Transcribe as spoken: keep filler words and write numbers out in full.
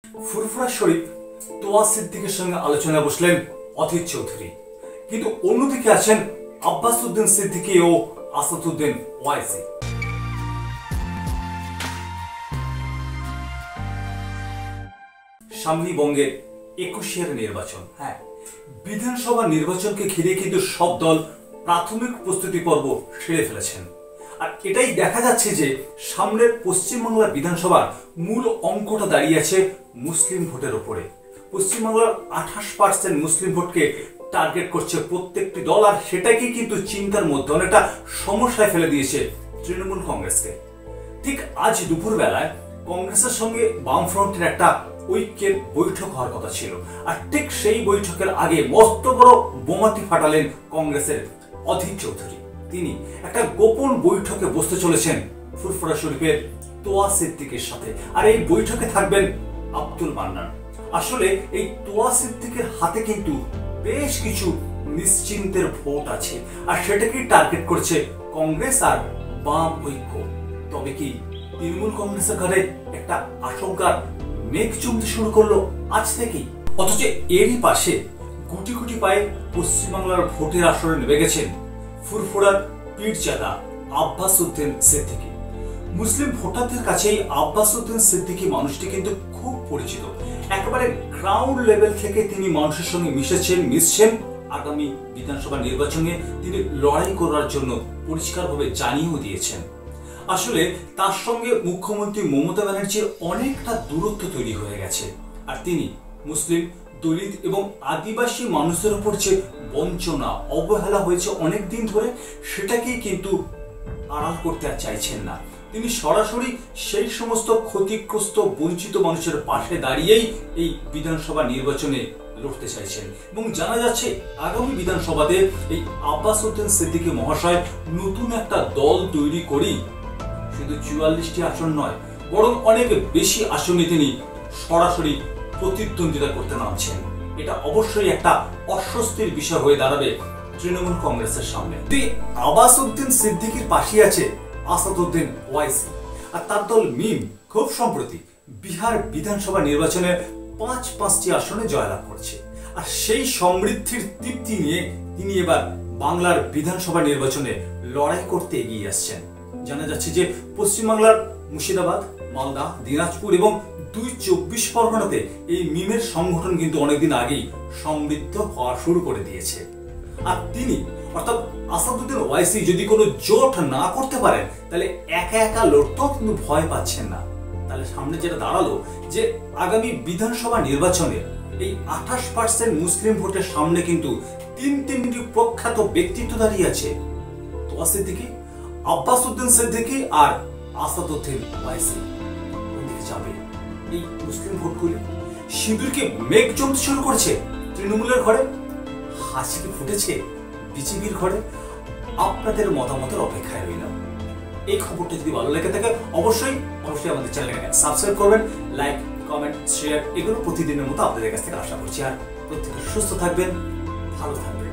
ফুরফুরা শরীফ তোয়া সিদ্দিকের সঙ্গে আলোচনায় বসলেন অধীর চৌধুরী, কিন্তু অন্যদিকে আছেন আব্বাস উদ্দিন সিদ্দিকী ও আসাদুদ্দিন ওয়াইসি। সামনে বঙ্গের একুশের নির্বাচন। হ্যাঁ, বিধানসভা নির্বাচনকে ঘিরে কিন্তু সব দল প্রাথমিক প্রস্তুতি পর্ব সেরে ফেলেছেন। আর এটাই দেখা যাচ্ছে যে সামনের পশ্চিমবাংলার বিধানসভার মূল অঙ্কটা দাঁড়িয়ে আছে মুসলিম ভোটের উপরে। পশ্চিমবাংলার আঠাশ পার্সেন্ট মুসলিম ভোটকে টার্গেট করছে প্রত্যেকটি দল, আর সেটাকে কিন্তু চিন্তার মধ্যে অনেকটা সমস্যায় ফেলে দিয়েছে তৃণমূল কংগ্রেসকে। ঠিক আজ দুপুর বেলায় কংগ্রেসের সঙ্গে বামফ্রন্টের একটা ঐক্যের বৈঠক হওয়ার কথা ছিল, আর ঠিক সেই বৈঠকের আগে মস্ত বড় বোমাটি ফাটালেন কংগ্রেসের অধীর চৌধুরী। তিনি একটা গোপন বৈঠকে বসতে চলেছেন ফুরফুরা শরীফের তোয়া সিদ্দিকের সাথে, আর এই বৈঠকে থাকবেন আব্দুল মান্নান। আসলে এই তোয়া সিদ্দিকের হাতে কিন্তু বেশ কিছু নিশ্চিন্তের ভোট আছে, আর সেটাকেই টার্গেট করছে কংগ্রেস আর বাম ঐক্য। তবে কি তৃণমূল কংগ্রেসের ঘরে একটা আশঙ্কার মেঘ জমতে শুরু করলো আজ থেকেই? অথচ এরই পাশে গুটি গুটি পায়ে পশ্চিমবাংলার ভোটের আসরে নেমে গেছেন ফুরফুরার পীরজাদা আব্বাস উদ্দিন সিদ্দিকী। মুসলিম ভোটারদের কাছে এই আব্বাস উদ্দিন সিদ্দিকী মানুষটি কিন্তু খুব পরিচিত। একেবারে গ্রাউন্ড লেভেল থেকে তিনি মানুষের সঙ্গে মিশেছেন, মিশছেন। আগামী বিধানসভা নির্বাচনে তিনি লড়াই করার জন্য পরিষ্কারভাবে জানিয়েও দিয়েছেন। আসলে তার সঙ্গে মুখ্যমন্ত্রী মমতা ব্যানার্জির অনেকটা দূরত্ব তৈরি হয়ে গেছে, আর তিনি মুসলিম, দলিত এবং আদিবাসী মানুষদের উপর যে বঞ্চনা, অবহেলা হয়েছে অনেকদিন ধরে, সেটাকেই কিন্তু আড়াল করতে আর চাইছেন না। তিনি সরাসরি সেই সমস্ত ক্ষতিগ্রস্ত বঞ্চিত মানুষের পাশে দাঁড়িয়েই এই বিধানসভা নির্বাচনে লড়তে চাইছেন। এবং জানা যাচ্ছে আগামী বিধানসভাতে এই আব্বাস উদ্দিন সিদ্দিকী মহাশয় নতুন একটা দল তৈরি করি শুধু চুয়াল্লিশটি আসন নয়, বরং অনেক বেশি আসনে তিনি সরাসরি প্রতিদ্বন্দ্বিতা করতে নামছেন। এটা অবশ্যই একটা অস্বস্তির বিষয় হয়ে দাঁড়াবে তৃণমূল কংগ্রেসের সামনে। আব্বাস উদ্দিন সিদ্দিকীর পাশে আছে আসাদুদ্দিন ওয়াইসি, আর তার দল মিম খুব সম্প্রতি বিহার বিধানসভা নির্বাচনে পাঁচ পাঁচটি আসনে জয়লাভ করছে, আর সেই সমৃদ্ধির তৃপ্তি নিয়ে তিনি এবার বাংলার বিধানসভা নির্বাচনে লড়াই করতে এগিয়ে আসছেন। জানা যাচ্ছে যে পশ্চিমবাংলার মুর্শিদাবাদ, মালদা, দিনাজপুর এবং দুই চব্বিশ পরগনাতে এই মিমের সংগঠন কিন্তু অনেকদিন আগেই সমৃদ্ধ হওয়া শুরু করে দিয়েছে। আর তিনি অর্থাৎ আসাদুদ্দিন ওয়াইসি যদি কোনো জোট না করতে পারেন, তাহলে একা একা লড়তেও কিন্তু ভয় পাচ্ছেন না। তাহলে সামনে যেটা দাঁড়ালো যে আগামী বিধানসভা নির্বাচনে এই আঠাশ পার্সেন্ট মুসলিম ভোটের সামনে কিন্তু তিন তিনটি প্রখ্যাত ব্যক্তিত্ব দাঁড়িয়ে আছে। তোয়া সিদ্দিকী, আব্বাস উদ্দিন সিদ্দিকী আর আসাদুদ্দিন ওয়াইসি। কোনদিকে যাবে এই মুসলিম ভোটগুলি? সিঁদুরকে মেঘ জমতে শুরু করছে তৃণমূলের ঘরে, হাসি কি ফুটেছে বিজেপির ঘরে? আপনাদের মতামতের অপেক্ষায় রইলাম। এই খবরটা যদি ভালো লেগে থাকে অবশ্যই অবশ্যই আমাদের চ্যানেলটাকে সাবস্ক্রাইব করবেন। লাইক, কমেন্ট, শেয়ার এগুলো প্রতিদিনের মতো আপনাদের কাছ থেকে আশা করছি। আর প্রত্যেকে সুস্থ থাকবেন, ভালো থাকবেন।